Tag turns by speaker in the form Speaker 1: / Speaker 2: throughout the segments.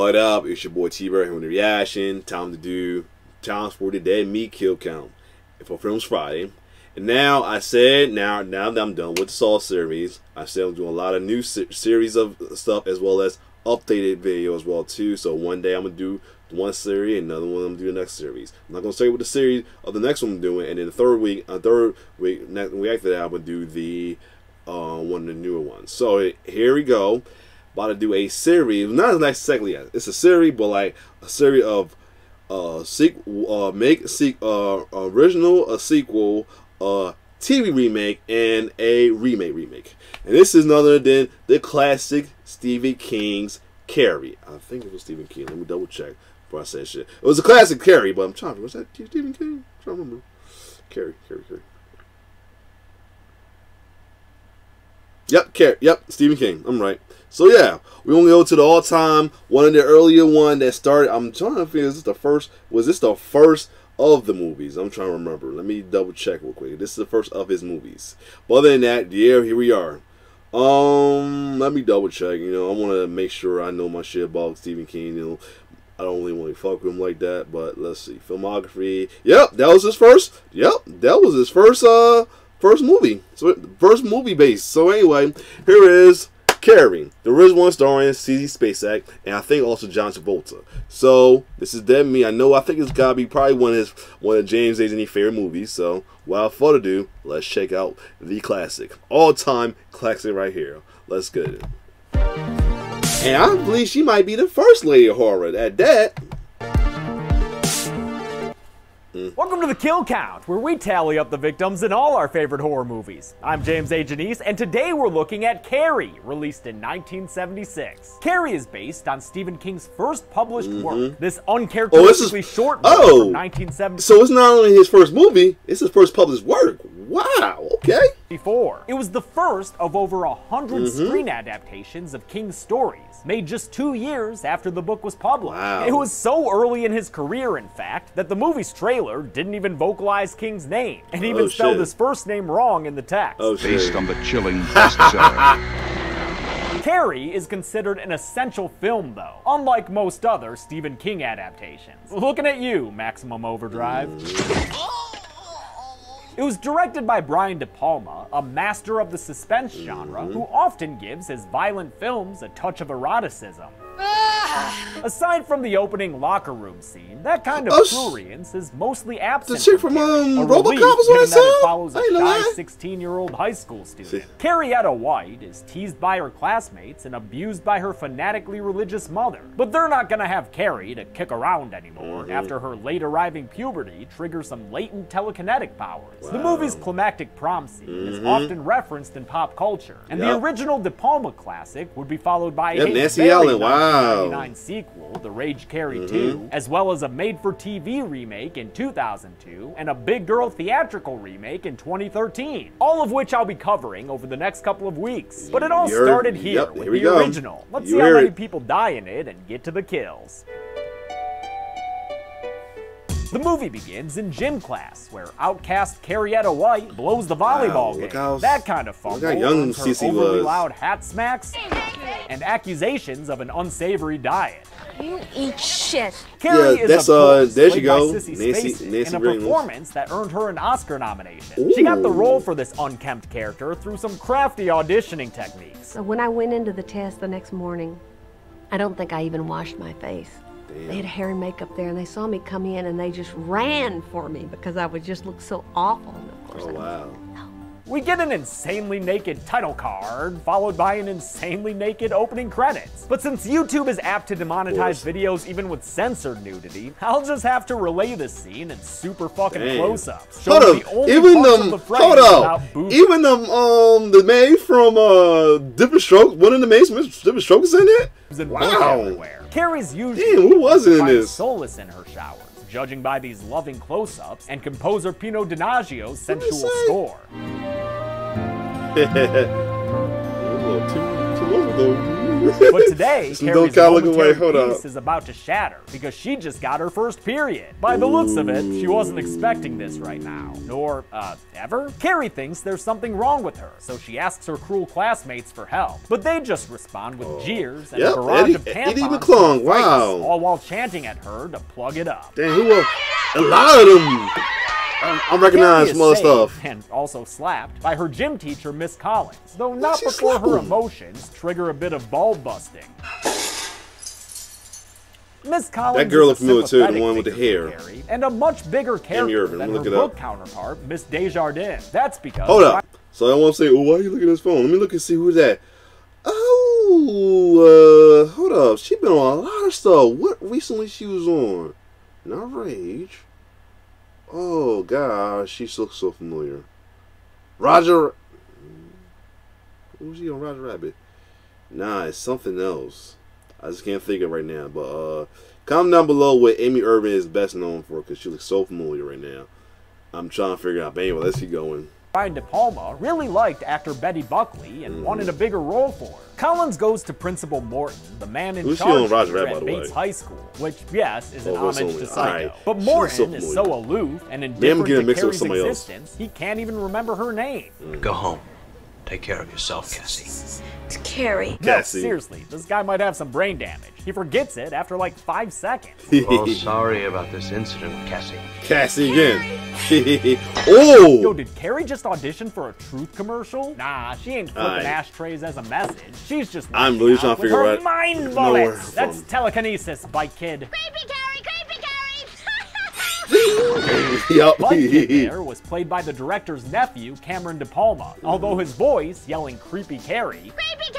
Speaker 1: What up? It's your boy T-Bird here with the reaction. Time for the Dead Meat Kill Count for Films Friday. And now now that I'm done with the Saw series, I said I'm doing a lot of new series of stuff as well as updated video as well too. So one day I'm gonna do one series, and another one I'm gonna do the next series. I'm not gonna say what the series of the next one I'm doing, and then the third week after that, I'm gonna do the one of the newer ones. So here we go. About to do a series, not exactly yet. It's a series, but like a series of original, a sequel, TV remake, and a remake. And this is none other than the classic Stephen King's Carrie. I think it was Stephen King. Let me double check before I say shit. It was a classic Carrie, but I'm trying to. Was that Stephen King? I'm trying to remember. Carrie. Yep, Carrie. Yep, Stephen King. I'm right. So yeah, we only go to the all-time one of the earlier one that started. I'm trying to figure, is this the first? Was this the first of the movies? I'm trying to remember. Let me double check real quick. This is the first of his movies. But other than that, yeah, here we are. Let me double check. You know, I want to make sure I know my shit about Stephen King. You know, I don't really want to fuck with him like that. But let's see, filmography. Yep, that was his first. Yep, that was his first movie. So first movie base. So anyway, here is Carrie, the original one starring CC Spacek, and I think also John Travolta. So this is Dead Meat. I think it's gotta be probably one of James A's favorite movies. So without further ado, let's check out the classic, all-time classic right here. Let's get it. And I believe she might be the first lady of horror at that.
Speaker 2: Welcome to the Kill Count, where we tally up the victims in all our favorite horror movies. I'm James A. Janice, and today we're looking at Carrie, released in 1976. Carrie is based on Stephen King's first published work, this uncharacteristically short book from 1970.
Speaker 1: So it's not only his first movie, it's his first published work. Wow, okay.
Speaker 2: It was the first of over 100 screen adaptations of King's stories, made just 2 years after the book was published.
Speaker 1: Wow.
Speaker 2: It was so early in his career, in fact, that the movie's trailer didn't even vocalize King's name, and even spelled his first name wrong in the text.
Speaker 3: Based on the chilling bestseller.
Speaker 2: Carrie is considered an essential film, though, unlike most other Stephen King adaptations. Looking at you, Maximum Overdrive. It was directed by Brian De Palma, a master of the suspense genre, who often gives his violent films a touch of eroticism. Aside from the opening locker room scene, that kind of prurience is mostly absent.
Speaker 1: The chick from RoboCop was what I saw.
Speaker 2: It follows a shy 16-year-old high school student. Carrietta White is teased by her classmates and abused by her fanatically religious mother. But they're not gonna have Carrie to kick around anymore after her late-arriving puberty triggers some latent telekinetic powers. The movie's climactic prom scene is often referenced in pop culture, and the original De Palma classic would be followed by a
Speaker 1: Nancy Allen,
Speaker 2: 1999 sequel, The Rage Carrie 2, as well as a made-for-TV remake in 2002, and a Big Girl theatrical remake in 2013, all of which I'll be covering over the next couple of weeks. But it all started here with the original. Let's see how many people die in it and get to the kills. The movie begins in gym class, where outcast Carrietta White blows the volleyball game. That kind of fumble,
Speaker 1: young
Speaker 2: her
Speaker 1: CC
Speaker 2: overly
Speaker 1: was.
Speaker 2: loud hat smacks, and accusations of an unsavory diet.
Speaker 4: You eat shit.
Speaker 2: Carrie is
Speaker 1: there she
Speaker 2: played
Speaker 1: go,
Speaker 2: by Sissy
Speaker 1: Nancy
Speaker 2: Spacek, in a
Speaker 1: Reynolds.
Speaker 2: performance that earned her an Oscar nomination. She got the role for this unkempt character through some crafty auditioning techniques.
Speaker 4: So when I went into the test the next morning, I don't think I even washed my face. They had hair and makeup there, and they saw me come in, and they just ran for me because I would just look so awful. And of course,
Speaker 1: Wow.
Speaker 2: We get an insanely naked title card, followed by an insanely naked opening credits. But since YouTube is apt to demonetize videos even with censored nudity, I'll just have to relay this scene in super fucking close-ups.
Speaker 1: Hold up, even the maid from Different Strokes, one of the maids from Different Strokes in it?
Speaker 2: Wow. Carrie's usually
Speaker 1: who wasn't in this?
Speaker 2: solace in her showers, judging by these loving close-ups and composer Pino Donaggio's sensual score.
Speaker 1: A little too long ago.
Speaker 2: But today, Carrie's momentary peace is about to shatter because she just got her first period. By the looks of it, she wasn't expecting this right now. Nor, ever? Carrie thinks there's something wrong with her, so she asks her cruel classmates for help. But they just respond with jeers and a barrage of tampons,
Speaker 1: wow,
Speaker 2: all while chanting at her to plug it up.
Speaker 1: Damn, who was a lot of them? I'm recognizing some other stuff.
Speaker 2: And also slapped by her gym teacher, Miss Collins, though not before her emotions trigger a bit of bulb busting. Miss Collins,
Speaker 1: that girl looked familiar too,
Speaker 2: the
Speaker 1: one with the hair,
Speaker 2: Carrie, and a much bigger character than her book counterpart, Miss Desjardins. That's because.
Speaker 1: Hold up. So I want to say, oh, why are you looking at his phone? Let me look and see who's that. Oh, hold up. She been on a lot of stuff. What recently she was on? Not Rage. Oh gosh, she looks so familiar. Roger. Who was she on Roger Rabbit? Nah, it's something else. I just can't think of it right now. But comment down below what Amy Irving is best known for, because she looks so familiar right now. I'm trying to figure out. But anyway, let's keep going.
Speaker 2: Brian De Palma really liked actor Betty Buckley and wanted a bigger role for her. Collins goes to Principal Morton, the man in charge at Bates High School, which, yes, is an homage to Psycho. Right. But Morton is so aloof and indifferent to Carrie's existence, he can't even remember her name.
Speaker 5: Go home. Take care of yourself, Cassie.
Speaker 4: It's Carrie.
Speaker 2: No, seriously, this guy might have some brain damage. He forgets it after like 5 seconds.
Speaker 5: Oh, sorry about this incident, Cassie.
Speaker 1: Cassie again. Oh!
Speaker 2: Yo, did Carrie just audition for a Truth commercial? Nah, she ain't flipping ashtrays as a message. She's just
Speaker 1: I'm really trying to figure out
Speaker 2: mind bullets. That's telekinesis, bite kid.
Speaker 6: Creepy Carrie, creepy Carrie.
Speaker 1: Yup.
Speaker 2: Bud Kid there was played by the director's nephew, Cameron De Palma, although his voice, yelling creepy Carrie,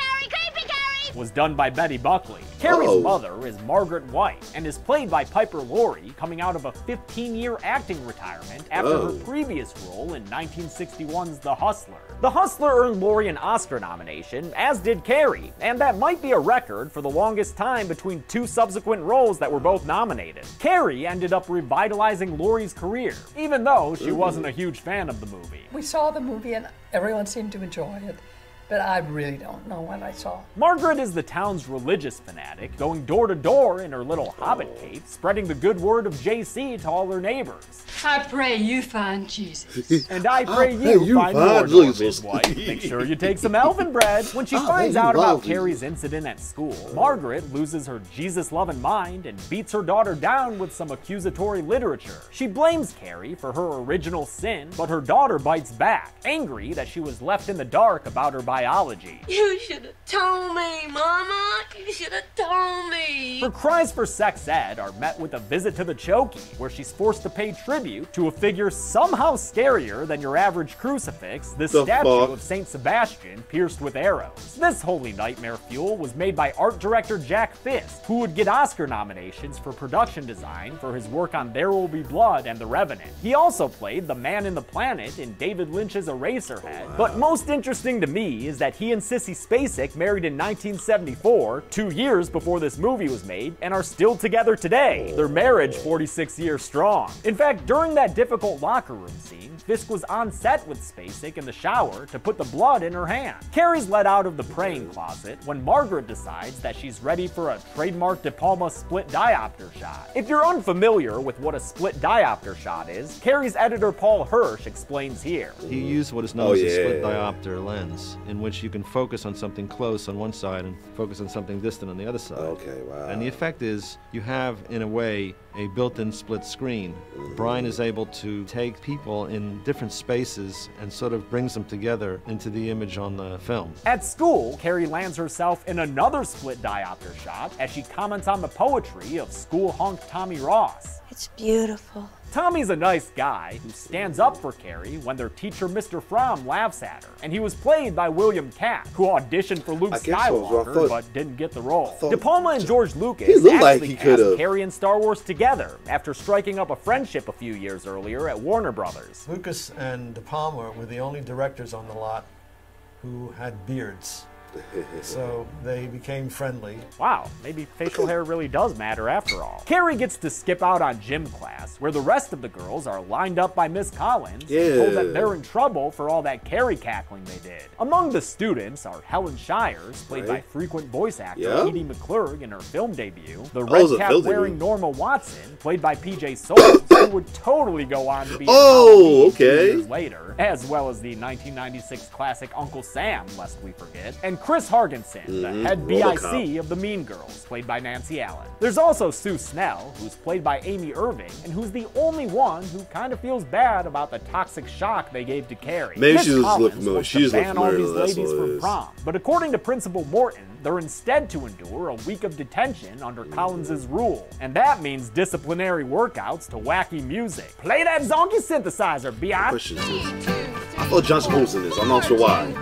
Speaker 2: was done by Betty Buckley. Carrie's mother is Margaret White and is played by Piper Laurie, coming out of a 15-year acting retirement after her previous role in 1961's The Hustler. The Hustler earned Laurie an Oscar nomination, as did Carrie, and that might be a record for the longest time between 2 subsequent roles that were both nominated. Carrie ended up revitalizing Laurie's career, even though she wasn't a huge fan of the movie.
Speaker 7: We saw the movie and everyone seemed to enjoy it. But I really don't know what I saw.
Speaker 2: Margaret is the town's religious fanatic, going door to door in her little hobbit cape, spreading the good word of JC to all her neighbors.
Speaker 8: I pray you find Jesus.
Speaker 2: And I pray you find your Lord, midwife. Make sure you take some elfin bread. When she finds out about Carrie's incident at school, Margaret loses her Jesus-loving mind and beats her daughter down with some accusatory literature. She blames Carrie for her original sin, but her daughter bites back, angry that she was left in the dark about her biology.
Speaker 6: You should have told me, Mama. You should have told me.
Speaker 2: Her cries for sex ed are met with a visit to the Chokey, where she's forced to pay tribute to a figure somehow scarier than your average crucifix, the statue of Saint Sebastian pierced with arrows. This holy nightmare fuel was made by art director Jack Fisk, who would get Oscar nominations for production design for his work on There Will Be Blood and The Revenant. He also played the Man in the Planet in David Lynch's Eraserhead. But most interesting to me is that he and Sissy Spacek married in 1974, 2 years before this movie was made, and are still together today. Their marriage 46 years strong. In fact, during that difficult locker room scene, Fisk was on set with Spacek in the shower to put the blood in her hand. Carrie's let out of the praying closet when Margaret decides that she's ready for a trademark De Palma split diopter shot. If you're unfamiliar with what a split diopter shot is, Carrie's editor Paul Hirsch explains here.
Speaker 9: He used what is known as a split diopter lens, in which you can focus on something close on one side and focus on something distant on the other side.
Speaker 1: Okay, wow.
Speaker 9: And the effect is you have, in a way, a built-in split screen. Brian is able to take people in different spaces and sort of brings them together into the image on the film.
Speaker 2: At school, Carrie lands herself in another split diopter shot as she comments on the poetry of school hunk Tommy Ross.
Speaker 4: It's beautiful.
Speaker 2: Tommy's a nice guy who stands up for Carrie when their teacher Mr. Fromm laughs at her, and he was played by William Katt, who auditioned for Luke Skywalker but didn't get the role. De Palma and George Lucas actually cast Carrie and Star Wars together after striking up a friendship a few years earlier at Warner Brothers.
Speaker 10: Lucas and De Palma were the only directors on the lot who had beards.
Speaker 9: So they became friendly.
Speaker 2: Wow, maybe facial hair really does matter after all. Carrie gets to skip out on gym class, where the rest of the girls are lined up by Miss Collins and told that they're in trouble for all that Carrie cackling they did. Among the students are Helen Shires, played by frequent voice actor Edie McClurg in her film debut, the red cap wearing Norma Watson, played by PJ Soles, who would totally go on to be in 2 years later, as well as the 1996 classic Uncle Sam, lest we forget, and Chris Hargensen, the head BIC of the Mean Girls, played by Nancy Allen. There's also Sue Snell, who's played by Amy Irving, and who's the only one who kind of feels bad about the toxic shock they gave to Carrie.
Speaker 1: Maybe
Speaker 2: Miss
Speaker 1: she just looked
Speaker 2: Collins
Speaker 1: familiar.
Speaker 2: wants
Speaker 1: She
Speaker 2: to
Speaker 1: just looked
Speaker 2: ban all
Speaker 1: familiar.
Speaker 2: these
Speaker 1: That's
Speaker 2: ladies
Speaker 1: what it
Speaker 2: from
Speaker 1: is.
Speaker 2: prom, but according to Principal Morton, they're instead to endure a week of detention under Collins's rule, and that means disciplinary workouts to wacky music. Play that zonky synthesizer, biatch!
Speaker 1: I thought Johnson was in this. I'm not sure why.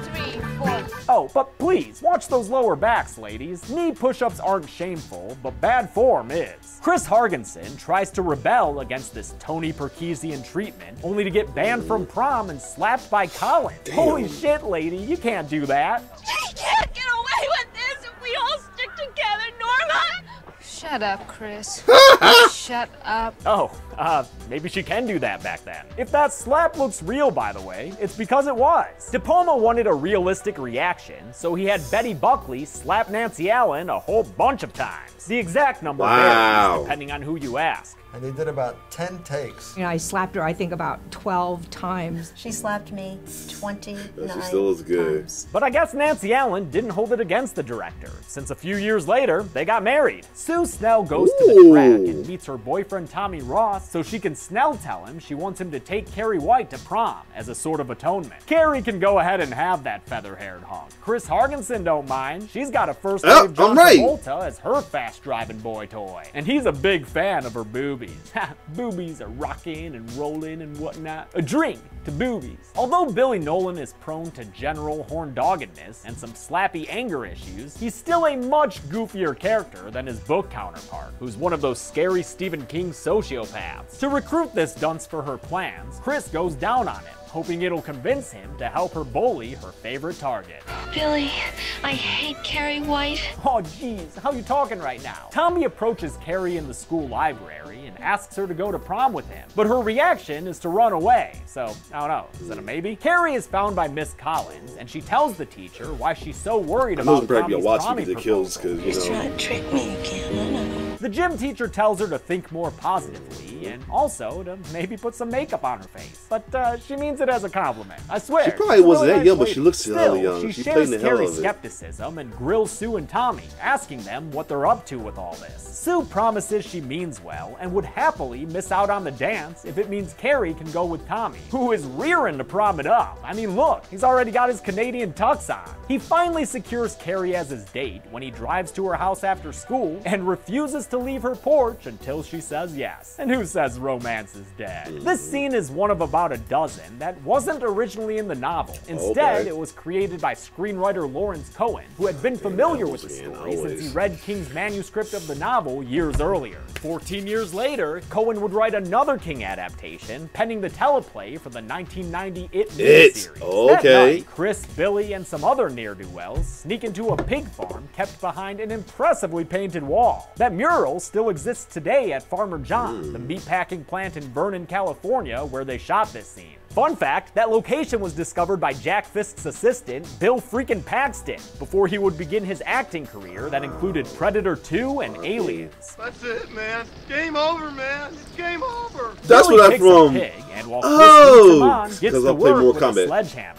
Speaker 2: Oh, but please, watch those lower backs, ladies. Knee push-ups aren't shameful, but bad form is. Chris Hargensen tries to rebel against this Tony Perkisian treatment, only to get banned from prom and slapped by Collins. Holy shit, lady, you can't do that.
Speaker 6: She can't get away with this if we all stick together, Norma!
Speaker 8: Shut up, Chris. Shut up.
Speaker 2: Oh, maybe she can do that back then. If that slap looks real, by the way, it's because it was. De Palma wanted a realistic reaction, so he had Betty Buckley slap Nancy Allen a whole bunch of times. The exact number varies, depending on who you ask.
Speaker 9: And they did about 10 takes.
Speaker 10: You know, I slapped her, I think, about 12 times.
Speaker 11: She slapped me 29
Speaker 1: She still looks good.
Speaker 11: times.
Speaker 2: But I guess Nancy Allen didn't hold it against the director, since a few years later, they got married. Sue Snell goes to the track and meets her boyfriend Tommy Ross so she can Snell tell him she wants him to take Carrie White to prom as a sort of atonement. Carrie can go ahead and have that feather-haired hunk. Chris Hargensen don't mind. She's got a first-wave John Travolta as her fast-driving boy toy. And he's a big fan of her boobies. Boobies are rocking and rolling and whatnot. A drink to boobies. Although Billy Nolan is prone to general horn-doggedness and some slappy anger issues, he's still a much goofier character than his book counterpart, who's one of those scary Stephen King sociopaths. To recruit this dunce for her plans, Chris goes down on him, hoping it'll convince him to help her bully her favorite target.
Speaker 6: Billy, I hate Carrie White.
Speaker 2: Oh geez, how you talking right now? Tommy approaches Carrie in the school library and asks her to go to prom with him, but her reaction is to run away, so I don't know, is that a maybe? Carrie is found by Miss Collins, and she tells the teacher why she's so worried about Tommy's promming proposal.
Speaker 11: He's trying to trick me again, I know.
Speaker 2: The gym teacher tells her to think more positively and also to maybe put some makeup on her face. But she means it as a compliment. I swear.
Speaker 1: She probably wasn't that young, but
Speaker 2: lady.
Speaker 1: she looks hella young.
Speaker 2: She
Speaker 1: She
Speaker 2: shares
Speaker 1: played the hell
Speaker 2: Carrie's
Speaker 1: of it.
Speaker 2: skepticism and grills Sue and Tommy, asking them what they're up to with all this. Sue promises she means well and would happily miss out on the dance if it means Carrie can go with Tommy, who is rearing to prom it up. I mean, look, he's already got his Canadian tux on. He finally secures Carrie as his date when he drives to her house after school and refuses to leave her porch until she says yes. And who says romance is dead? This scene is one of about a dozen that wasn't originally in the novel. Instead, it was created by screenwriter Lawrence Cohen, who had been familiar with the story since he read King's manuscript of the novel years earlier. 14 years later, Cohen would write another King adaptation, penning the teleplay for the 1990 It miniseries. That night, Chris, Billy, and some other ne'er-do-wells sneak into a pig farm kept behind an impressively painted wall. That mural still exists today at Farmer John's, the meatpacking plant in Vernon, California, where they shot this scene. Fun fact, that location was discovered by Jack Fisk's assistant, Bill freaking Paxton, before he would begin his acting career that included Predator 2 and Aliens.
Speaker 12: That's it, man. Game over, man. It's game over.
Speaker 1: That's
Speaker 2: Billy
Speaker 1: what I'm
Speaker 2: picks
Speaker 1: from.
Speaker 2: A pig, and while Chris leads him on, gets
Speaker 1: because
Speaker 2: to
Speaker 1: I play
Speaker 2: work
Speaker 1: more
Speaker 2: with
Speaker 1: combat.
Speaker 2: a sledgehammer.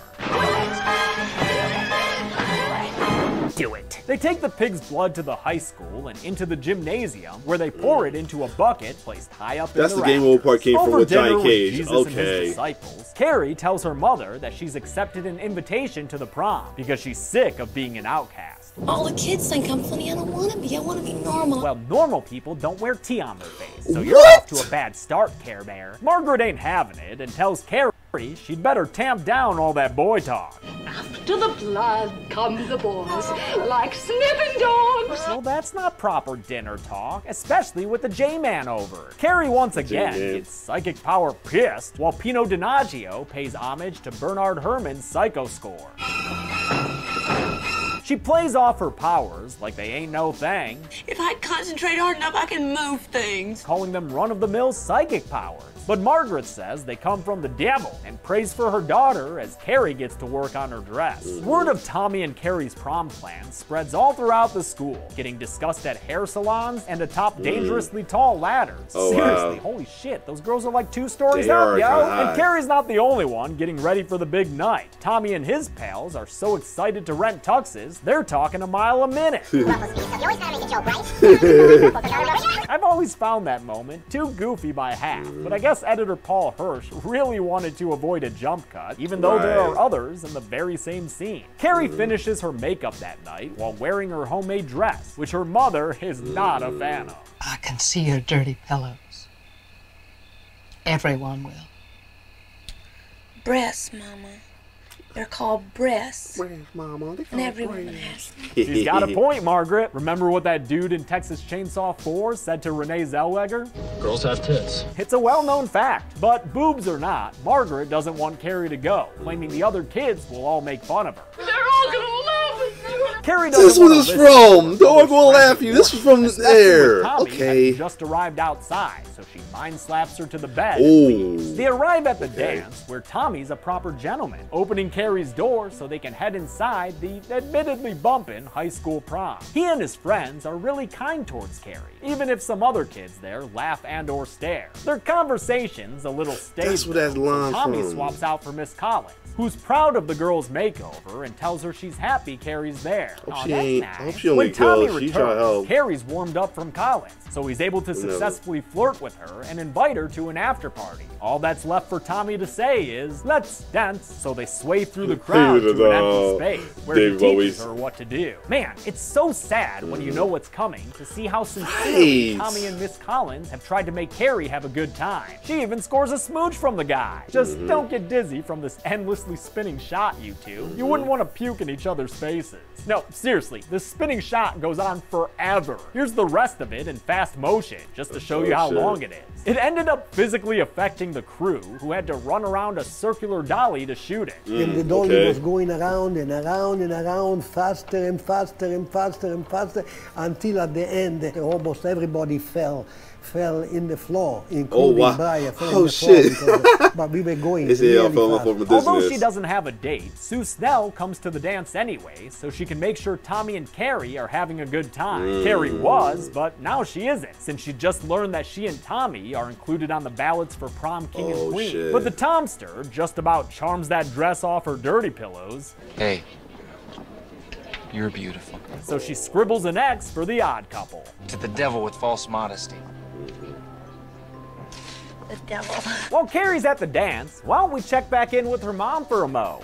Speaker 2: Do it. They take the pig's blood to the high school and into the gymnasium, where they pour it into a bucket placed high up in the
Speaker 1: That's the game over part came from
Speaker 2: Over
Speaker 1: with
Speaker 2: dinner
Speaker 1: Johnny Cage.
Speaker 2: Jesus and his
Speaker 1: Okay.
Speaker 2: disciples, Carrie tells her mother that she's accepted an invitation to the prom because she's sick of being an outcast.
Speaker 11: All the kids think I'm funny. I don't want to be. I want to be normal.
Speaker 2: Well, normal people don't wear tea on their face, so you're off to a bad start, Care Bear. Margaret ain't having it and tells Carrie she'd better tamp down all that boy talk.
Speaker 8: After the blood come the boys, like sniffing dogs.
Speaker 2: Well, that's not proper dinner talk, especially with the J-Man over. Carrie once again gets psychic power pissed, while Pino Donaggio pays homage to Bernard Herrmann's Psycho score. She plays off her powers like they ain't no thing.
Speaker 6: If I concentrate hard enough, I can move things.
Speaker 2: Calling them run-of-the-mill psychic powers. But Margaret says they come from the devil and prays for her daughter as Carrie gets to work on her dress. Word of Tommy and Carrie's prom plan spreads all throughout the school, getting discussed at hair salons and atop dangerously tall ladders.
Speaker 1: Oh,
Speaker 2: seriously,
Speaker 1: wow.
Speaker 2: holy shit, those girls are like 2 stories
Speaker 1: They
Speaker 2: up,
Speaker 1: are
Speaker 2: yo!
Speaker 1: kinda
Speaker 2: And
Speaker 1: high.
Speaker 2: Carrie's not the only one getting ready for the big night. Tommy and his pals are so excited to rent tuxes, they're talking a mile a minute. I've always found that moment too goofy by half, but I guess editor Paul Hirsch really wanted to avoid a jump cut, even though there are others in the very same scene. Carrie finishes her makeup that night while wearing her homemade dress, which her mother is not a fan of.
Speaker 13: I can see your dirty pillows. Everyone will.
Speaker 11: Breasts, Mama. They're called breasts.
Speaker 1: Mama.
Speaker 11: And everyone has them.
Speaker 2: She's got a point, Margaret. Remember what that dude in Texas Chainsaw 4 said to Renee Zellweger?
Speaker 14: Girls have tits.
Speaker 2: It's a well-known fact, but boobs or not, Margaret doesn't want Carrie to go, claiming the other kids will all make fun of her.
Speaker 6: They're all gonna laugh at you.
Speaker 2: Carrie doesn't
Speaker 1: This was
Speaker 2: wanna
Speaker 1: this
Speaker 2: listen
Speaker 1: from. Dog will laugh at you. This was from there.
Speaker 2: Tommy
Speaker 1: Okay.
Speaker 2: had just arrived outside, so she mind slaps her to the bed.
Speaker 1: Ooh.
Speaker 2: They arrive at the dance, where Tommy's a proper gentleman, opening Carrie's door so they can head inside the admittedly bumpin' high school prom. He and his friends are really kind towards Carrie, even if some other kids there laugh and or stare. Their conversation's a little staged.
Speaker 1: That's where that line
Speaker 2: Tommy
Speaker 1: from.
Speaker 2: swaps out for Miss Collins, who's proud of the girl's makeover and tells her she's happy Carrie's there.
Speaker 1: Hope
Speaker 2: Aw,
Speaker 1: she
Speaker 2: that's
Speaker 1: ain't-
Speaker 2: nice.
Speaker 1: hope she only
Speaker 2: When Tommy
Speaker 1: goes. She try to
Speaker 2: returns,
Speaker 1: help.
Speaker 2: Carrie's warmed up from Collins, so he's able to successfully flirt with her and invite her to an after party. All that's left for Tommy to say is, let's dance. So they sway through the crowd to an empty space, where he
Speaker 1: David
Speaker 2: teaches
Speaker 1: Bowie's.
Speaker 2: her what to do. Man, it's so sad when you know what's coming to see how sincerely
Speaker 1: Right.
Speaker 2: Tommy and Miss Collins have tried to make Carrie have a good time. She even scores a smooch from the guy. Just don't get dizzy from this endlessly spinning shot, you two. You wouldn't want to puke in each other's faces. No, seriously, this spinning shot goes on forever. Here's the rest of it in fast motion, just to show you how
Speaker 1: shit.
Speaker 2: long it is. It ended up physically affecting the crew, who had to run around a circular dolly to shoot it.
Speaker 15: And the dolly was going around and around and around, faster and faster and faster and faster, until at the end, almost everybody fell in the floor, including
Speaker 1: wow.
Speaker 15: Brian. Fell
Speaker 1: Oh,
Speaker 15: in the
Speaker 1: shit.
Speaker 15: floor because, but we were going really fast.
Speaker 2: Although she doesn't have a date, Sue Snell comes to the dance anyway, so she can make sure Tommy and Carrie are having a good time. Carrie was, but now she isn't, since she just learned that she and Tommy are included on the ballots for prom king and queen.
Speaker 1: shit.
Speaker 2: But the Tomster just about charms that dress off her dirty pillows.
Speaker 16: Hey, you're beautiful.
Speaker 2: So she scribbles an X for the odd couple.
Speaker 16: To the devil with false modesty.
Speaker 11: The devil.
Speaker 2: While Carrie's at the dance, why don't we check back in with her mom for a mo?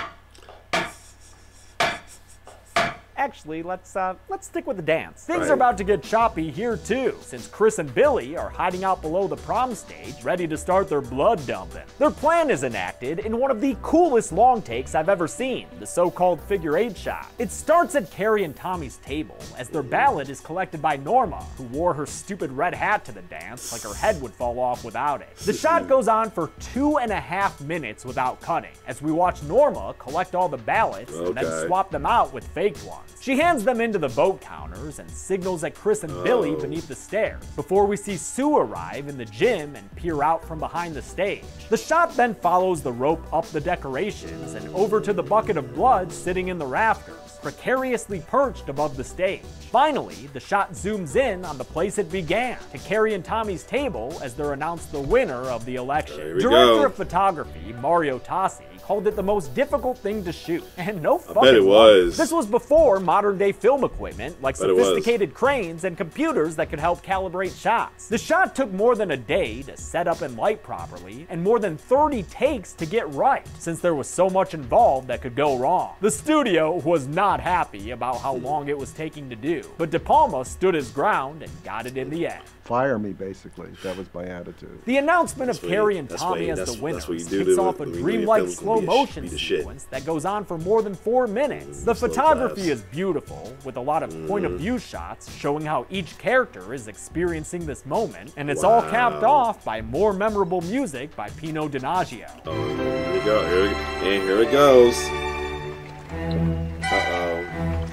Speaker 2: Actually, let's stick with the dance. Things are about to get choppy here too, since Chris and Billy are hiding out below the prom stage, ready to start their blood dumping. Their plan is enacted in one of the coolest long takes I've ever seen, the so-called figure 8 shot. It starts at Carrie and Tommy's table, as their ballot is collected by Norma, who wore her stupid red hat to the dance like her head would fall off without it. The shot goes on for 2.5 minutes without cutting, as we watch Norma collect all the ballots and then swap them out with faked ones. She hands them into the vote counters and signals at Chris and Billy beneath the stairs, before we see Sue arrive in the gym and peer out from behind the stage. The shot then follows the rope up the decorations and over to the bucket of blood sitting in the rafters, precariously perched above the stage. Finally, the shot zooms in on the place it began, to Carrie and Tommy's table as they're announced the winner of the election. Director of photography, Mario Tassi, called it the most difficult thing to shoot. And no fucking
Speaker 1: bet it was.
Speaker 2: This was before modern day film equipment like
Speaker 1: Bet it was.
Speaker 2: sophisticated cranes and computers that could help calibrate shots. The shot took more than a day to set up and light properly, and more than 30 takes to get right, since there was so much involved that could go wrong. The studio was not happy about how long it was taking to do, but De Palma stood his ground and got it in the end.
Speaker 17: Fire me, basically. That was my attitude.
Speaker 2: The announcement of Carrie and Tommy as the winners kicks off a dreamlike slow motion sequence that goes on for more than 4 minutes. The photography is beautiful, with a lot of point of view shots showing how each character is experiencing this moment, and it's all capped off by more memorable music by Pino Donaggio.
Speaker 1: Oh, here we go. And here it goes. Uh-oh.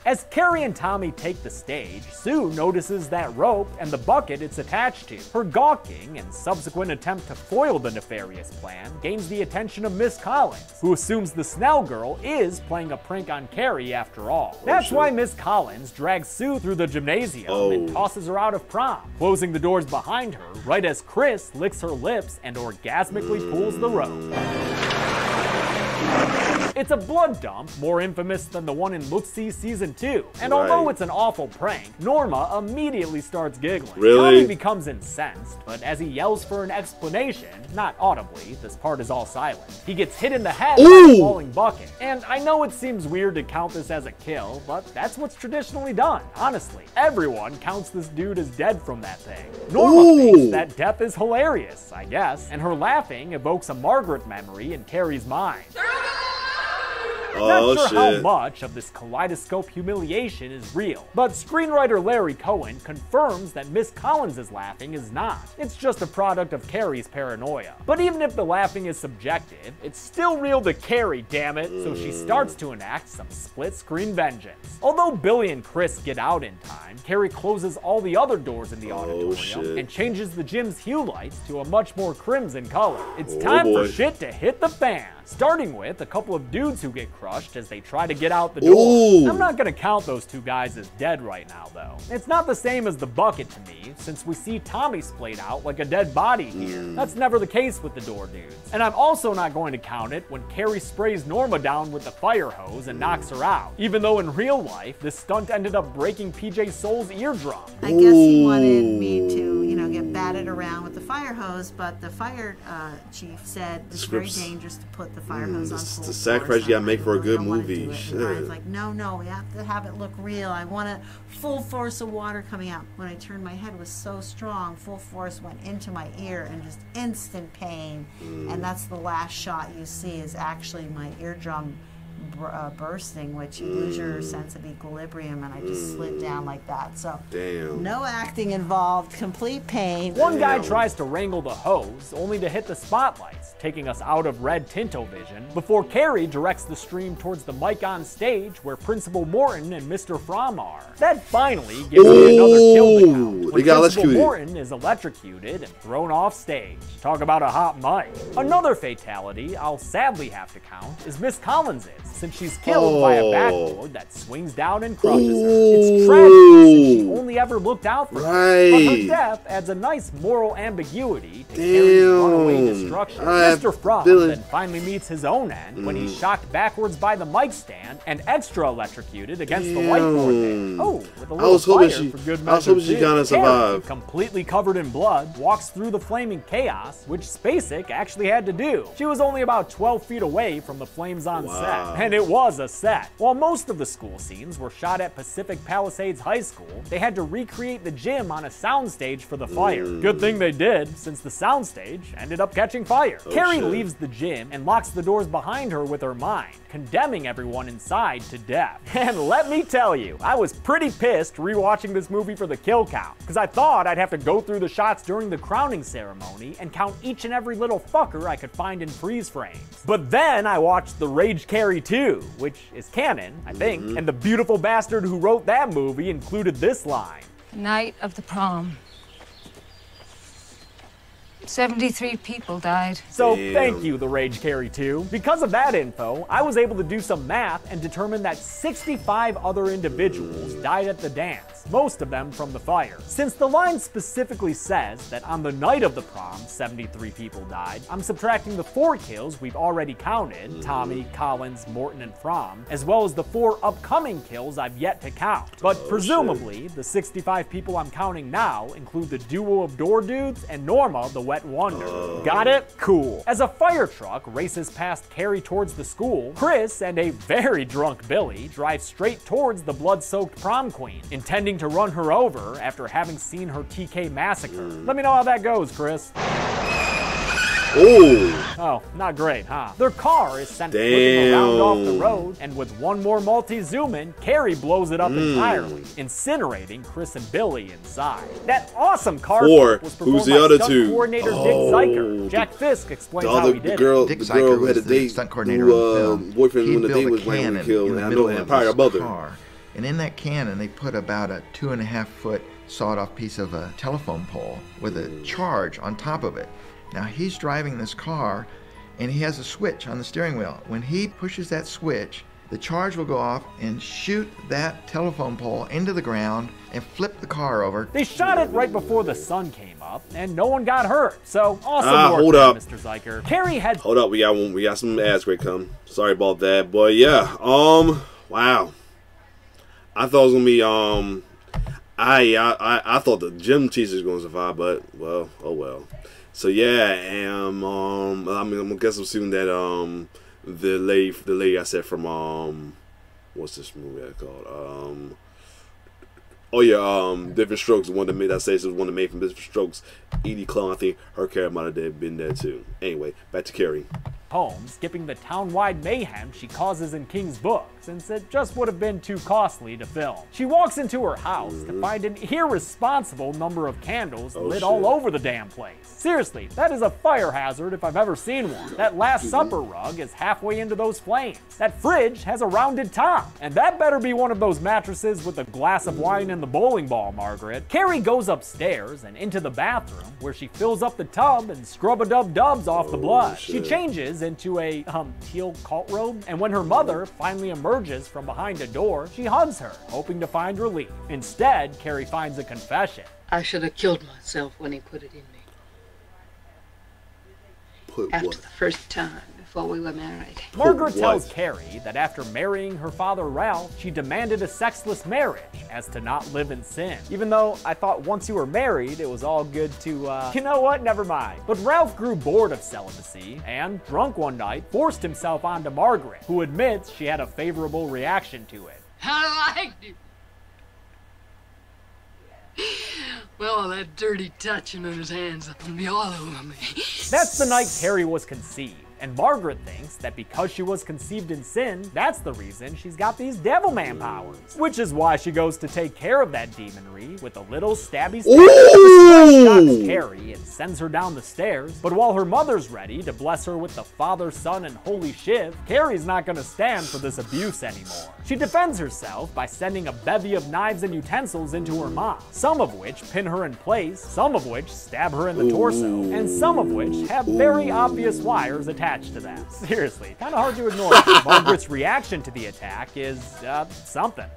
Speaker 2: As Carrie and Tommy take the stage, Sue notices that rope and the bucket it's attached to. Her gawking and subsequent attempt to foil the nefarious plan gains the attention of Miss Collins, who assumes the Snell girl is playing a prank on Carrie after all. That's why Miss Collins drags Sue through the gymnasium and tosses her out of prom, closing the doors behind her right as Chris licks her lips and orgasmically pulls the rope. It's a blood dump more infamous than the one in Look-See Season 2. And although it's an awful prank, Norma immediately starts giggling. Tommy becomes incensed, but as he yells for an explanation, not audibly, this part is all silent, he gets hit in the head by a falling bucket. And I know it seems weird to count this as a kill, but that's what's traditionally done, honestly. Everyone counts this dude as dead from that thing. Norma thinks that death is hilarious, I guess, and her laughing evokes a Margaret memory in Carrie's mind. Not sure how much of this kaleidoscope humiliation is real, but screenwriter Larry Cohen confirms that Miss Collins' laughing is not. It's just a product of Carrie's paranoia. But even if the laughing is subjective, it's still real to Carrie, damn it, so she starts to enact some split-screen vengeance. Although Billy and Chris get out in time, Carrie closes all the other doors in the auditorium and changes the gym's hue lights to a much more crimson color. It's time for shit to hit the fan. Starting with a couple of dudes who get crushed as they try to get out the door. I'm not gonna count those two guys as dead right now though. It's not the same as the bucket to me, since we see Tommy splayed out like a dead body here. That's never the case with the door dudes. And I'm also not going to count it when Carrie sprays Norma down with the fire hose and knocks her out, even though in real life, this stunt ended up breaking PJ Soul's eardrum.
Speaker 14: I guess he wanted me to, you know, get batted around with the fire hose, but the fire chief said it's very dangerous to put the fire hose on full
Speaker 1: the sacrifice you gotta make for a good movie.
Speaker 14: Brian's like, no, we have to have it look real. I want a full force of water coming out. When I turned my head, it was so strong, full force went into my ear and just instant pain. And that's the last shot you see is actually my eardrum bursting, which you lose your sense of equilibrium, and I just slid down like that. So no acting involved, complete pain.
Speaker 2: One guy tries to wrangle the hose, only to hit the spotlights, taking us out of red Tinto vision, before Carrie directs the stream towards the mic on stage where Principal Morton and Mr. Fromm are. That finally gives me another kill to count, when Principal Morton is electrocuted and thrown off stage. Talk about a hot mic. Another fatality I'll sadly have to count is Miss Collins's, since she's killed by a backboard that swings down and crushes her. It's tragic since she only ever looked out for her, but her death adds a nice moral ambiguity to Carrie's runaway destruction. Mr. Fromm then finally meets his own end when he's shocked backwards by the mic stand and extra electrocuted against the whiteboard there. Oh, with a little fire for good measure.
Speaker 1: I was hoping she gonna survive.
Speaker 2: Carrie, completely covered in blood, walks through the flaming chaos, which Spacek actually had to do. She was only about 12 feet away from the flames on set, and it was a set. While most of the school scenes were shot at Pacific Palisades High School, they had to recreate the gym on a soundstage for the fire. Good thing they did, since the soundstage ended up catching fire. Carrie leaves the gym and locks the doors behind her with her mind, condemning everyone inside to death. And let me tell you, I was pretty pissed rewatching this movie for the kill count, because I thought I'd have to go through the shots during the crowning ceremony and count each and every little fucker I could find in freeze frames. But then I watched The Rage Carrie 2, which is canon, I think, and the beautiful bastard who wrote that movie included this line.
Speaker 18: The night of the prom. 73 people died.
Speaker 2: So thank you, The Rage Carrie 2. Because of that info, I was able to do some math and determine that 65 other individuals died at the dance, most of them from the fire. Since the line specifically says that on the night of the prom, 73 people died, I'm subtracting the 4 kills we've already counted, Tommy, Collins, Morton, and Fromm, as well as the 4 upcoming kills I've yet to count. But presumably, the 65 people I'm counting now include the duo of door dudes and Norma, the Wet Wonder. Got it? Cool. As a fire truck races past Carrie towards the school, Chris and a very drunk Billy drive straight towards the blood-soaked prom queen, intending to run her over after having seen her TK massacre. Let me know how that goes, Chris. Oh, not great, huh? Their car is sent flipping around off the road, and with one more multi-zoom in, Carrie blows it up entirely, incinerating Chris and Billy inside. That awesome car flip was performed by stunt coordinator Dick Zyker. Jack Fisk explains how he did it.
Speaker 1: Dick Zyker had a date, stunt coordinator boyfriend when the date was randomly killed, and I know, and probably her mother.
Speaker 19: And in that cannon, they put about a 2.5-foot sawed-off piece of a telephone pole with a charge on top of it. Now he's driving this car, and he has a switch on the steering wheel. When he pushes that switch, the charge will go off and shoot that telephone pole into the ground and flip the car over.
Speaker 2: They shot it right before the sun came up, and no one got hurt. So awesome work,
Speaker 1: hold up,
Speaker 2: Mr. Zeiker. Carrie had.
Speaker 1: Hold up, we got some ads great come. Sorry about that, but yeah, wow. I thought it was gonna be I thought the gym teacher was gonna survive, but well, oh well. So yeah, and I'm gonna guess I'm assuming that the lady I said from what's this movie called? Oh yeah, Different Strokes. The one that made that say was one that made from Different Strokes. Edie Clone, I think her character might have been there too. Anyway, back to Carrie.
Speaker 2: Home, skipping the town-wide mayhem she causes in King's book, since it just would have been too costly to film. She walks into her house to find an irresponsible number of candles lit all over the damn place. Seriously, that is a fire hazard if I've ever seen one. That Last Supper rug is halfway into those flames. That fridge has a rounded top. And that better be one of those mattresses with a glass of wine and the bowling ball, Margaret. Carrie goes upstairs and into the bathroom, where she fills up the tub and scrub-a-dub-dubs off the blood. She changes into a teal cult robe, and when her mother finally emerges from behind a door, she hugs her, hoping to find relief. Instead, Carrie finds a confession.
Speaker 13: I should have killed myself when he put it in me. After the first time, before we were married.
Speaker 2: Margaret tells Carrie that after marrying her father Ralph, she demanded a sexless marriage as to not live in sin. Even though I thought once you were married, it was all good to, you know what, never mind. But Ralph grew bored of celibacy and, drunk one night, forced himself onto Margaret, who admits she had a favorable reaction to it.
Speaker 13: I liked it. Well, all that dirty touching of his hands up and be all over me.
Speaker 2: That's the night Carrie was conceived. And Margaret thinks that because she was conceived in sin, that's the reason she's got these devil man powers. Which is why she goes to take care of that demonry with a little stabby stab. Shocks Carrie and sends her down the stairs. But while her mother's ready to bless her with the Father, Son, and Holy Shiv, Carrie's not gonna stand for this abuse anymore. She defends herself by sending a bevy of knives and utensils into her mom, some of which pin her in place, some of which stab her in the torso, and some of which have very obvious wires attached to them. Seriously, kind of hard to ignore. Margaret's reaction to the attack is, something.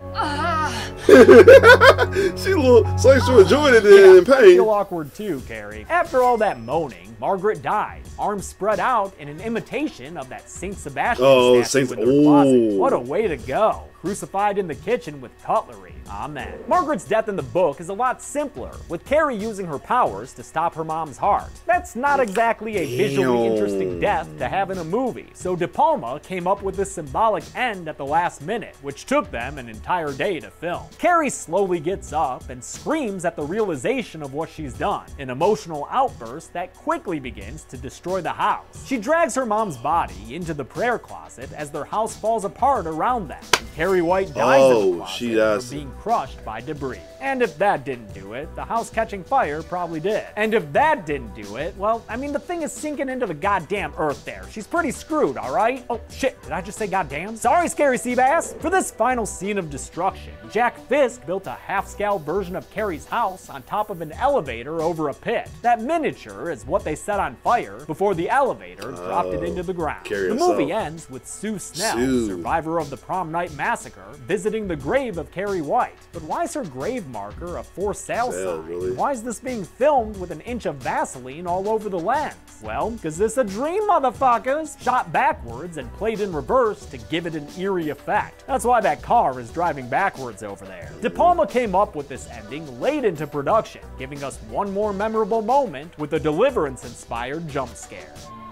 Speaker 1: She enjoyed it in pain.
Speaker 2: I feel awkward too, Carrie. After all that moaning, Margaret dies, arms spread out in an imitation of that Saint Sebastian statue in their closet. What a way to go. Crucified in the kitchen with cutlery. Amen. Margaret's death in the book is a lot simpler, with Carrie using her powers to stop her mom's heart. That's not exactly a visually interesting death to have in a movie, so De Palma came up with this symbolic end at the last minute, which took them an entire day to film. Carrie slowly gets up and screams at the realization of what she's done, an emotional outburst that quickly begins to destroy the house. She drags her mom's body into the prayer closet as their house falls apart around them. Carrie White dies in the closet after being crushed by debris. And if that didn't do it, the house catching fire probably did. And if that didn't do it, well, I mean, the thing is sinking into the goddamn earth there. She's pretty screwed, alright? Oh, shit, did I just say goddamn? Sorry, Scary Seabass! For this final scene of destruction, Jack Fisk built a half-scale version of Carrie's house on top of an elevator over a pit. That miniature is what they set on fire before the elevator dropped it into the ground. The movie ends with Sue Snell, survivor of the prom night massacre, visiting the grave of Carrie White. But why is her grave marker a for sale sign? Really? Why is this being filmed with an inch of Vaseline all over the lens? Well, because this is a dream, motherfuckers! Shot backwards and played in reverse to give it an eerie effect. That's why that car is driving backwards over there. De Palma came up with this ending late into production, giving us one more memorable moment with a Deliverance-inspired jump scare.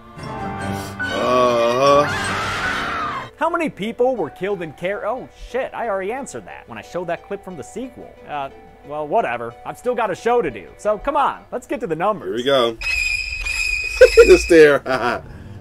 Speaker 2: How many people were killed in Oh shit, I already answered that when I showed that clip from the sequel. Well, whatever. I've still got a show to do. So come on, let's get to the numbers.
Speaker 1: Here we go. The stare.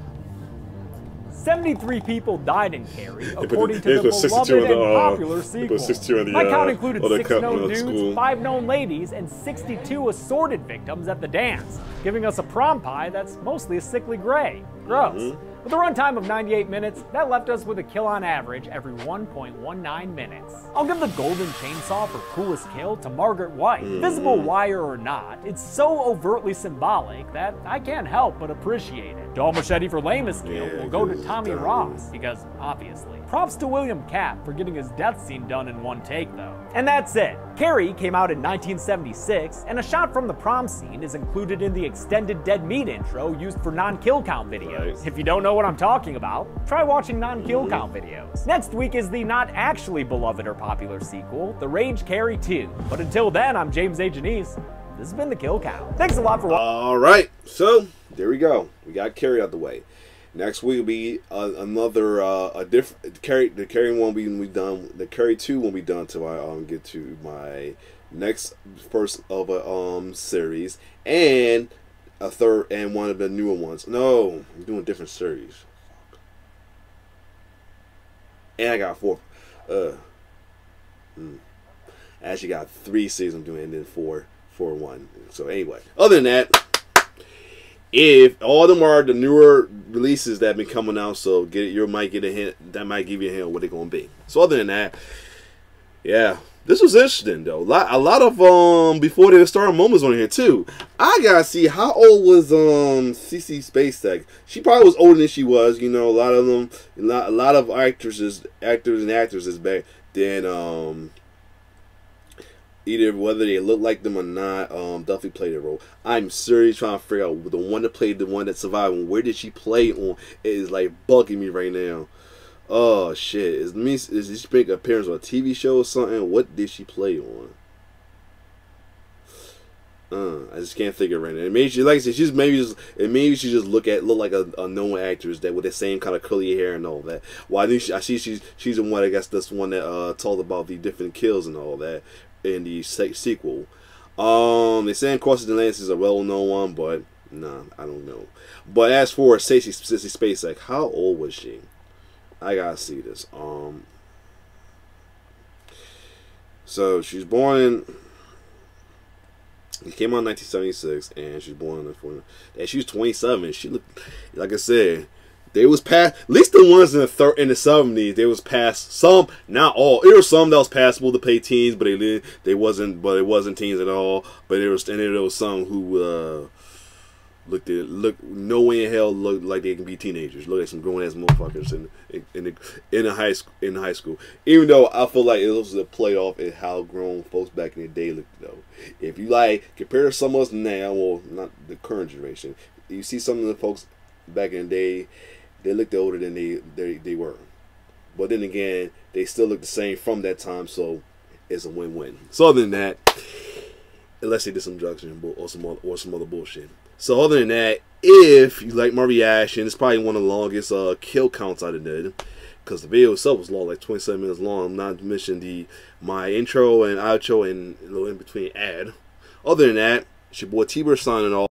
Speaker 2: 73 people died in Carrie, according to the beloved and popular sequel. My count included 6 known dudes, 5 known ladies, and 62 assorted victims at the dance, giving us a prom pie that's mostly a sickly gray. Gross. With a runtime of 98 minutes, that left us with a kill on average every 1.19 minutes. I'll give the golden chainsaw for coolest kill to Margaret White. Visible wire or not, it's so overtly symbolic that I can't help but appreciate it. Dull machete for lamest kill will go to Tommy Ross, because obviously. Props to William Katt for getting his death scene done in one take though. And that's it. Carrie came out in 1976, and a shot from the prom scene is included in the extended Dead Meat intro used for non-kill count videos. If you don't know what I'm talking about, try watching non-kill count videos. Next week is the not actually beloved or popular sequel, The Rage Carrie 2. But until then, I'm James A. Janice. This has been The Kill Count. Thanks a lot for watching.
Speaker 1: Alright, so there we go. We got Carrie out the way. Next week will be another a different Carrie. The Carrie one will be done. The Carrie 2 will be done till I get to my next first of a series and a third and one of the newer ones. No, I'm doing a different series. And I got 4. I actually got 3 seasons I'm doing, and then 4 1. So anyway, other than that. If all of them are the newer releases that have been coming out, so you might get a hint. That might give you a hint of what they're gonna be. So other than that, yeah, this was interesting though. A lot of before they started moments on here too. I gotta see how old was CC Spacek. She probably was older than she was. You know, a lot of them, a lot of actors and actresses back then. Either whether they look like them or not, definitely played a role. I'm seriously trying to figure out the one that played the one that survived and where did she play on. It is like bugging me right now. Oh shit! Is she make an appearance on a TV show or something? What did she play on? I just can't think of it right now. Maybe she, like I said, maybe she just look like a known actress that with the same kind of curly hair and all that. Well, I see she's the one. I guess that's the one that told about the different kills and all that in the sequel. They saying Crossing the Lands is a well-known one, but nah, I don't know. But as for Sissy Spacek, how old was she? I gotta see this. So she's born in. It came out in 1976, and she's born in the. And she was 27. She looked, like I said, they was past. At least the ones in the 70s, they was past. Some, not all. There were some that was passable to play teens, but they wasn't. But it wasn't teens at all. But there was some who looked no way in hell looked like they can be teenagers. Look like some grown ass motherfuckers in high school. Even though I feel like it was a play off at how grown folks back in the day looked though. If you compare some of us now, well, not the current generation, you see some of the folks back in the day, they looked older than they were. But then again, they still look the same from that time, so it's a win-win. So other than that, unless they did some drugs or some other bullshit. So other than that, if you like my reaction, it's probably one of the longest kill counts I did, because the video itself was long, like 27 minutes long. Not to mention my intro and outro and a little in between ad. Other than that, it's your boy T-Bird signing off.